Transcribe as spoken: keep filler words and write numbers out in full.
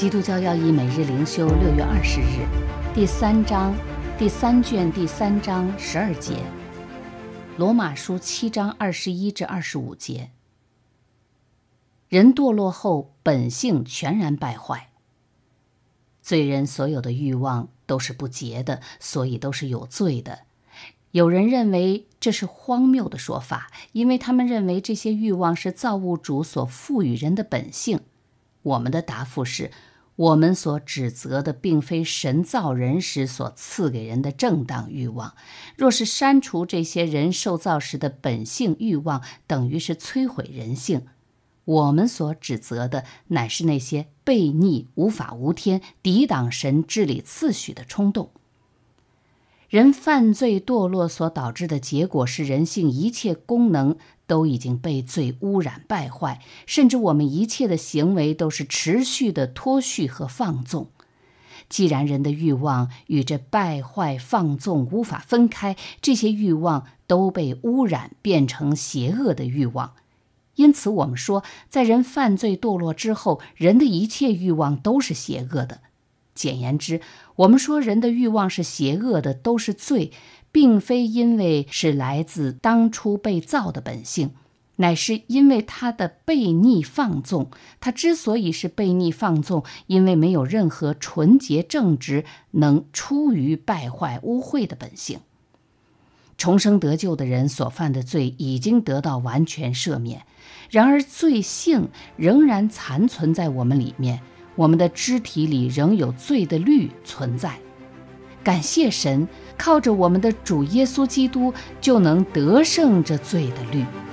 基督教要义每日灵修六月二十日，第三章第三卷第三章十二节，罗马书七章二十一至二十五节。人堕落后，本性全然败坏。罪人所有的欲望都是不洁的，所以都是有罪的。有人认为这是荒谬的说法，因为他们认为这些欲望是造物主所赋予人的本性。我们的答复是，我们所指责的并非神造人时所赐给人的正当欲望。若是删除这些人受造时的本性欲望，等于是摧毁人性。我们所指责的乃是那些悖逆、无法无天、抵挡神治理次序的冲动。人犯罪堕落所导致的结果是，人性一切功能都已经被罪污染败坏，甚至我们一切的行为都是持续的脱序和放纵。既然人的欲望与这败坏放纵无法分开，这些欲望都被污染变成邪恶的欲望。因此我们说，在人犯罪堕落之后，人的一切欲望都是邪恶的。简言之，我们说人的欲望是邪恶的，都是罪，并非因为是来自当初被造的本性，乃是因为他的悖逆放纵。他之所以是悖逆放纵，因为没有任何纯洁正直能出于败坏污秽的本性。重生得救的人所犯的罪已经得到完全赦免，然而罪性仍然残存在我们里面，我们的肢体里仍有罪的律存在。感谢神，靠着我们的主耶稣基督就能得胜这罪的律。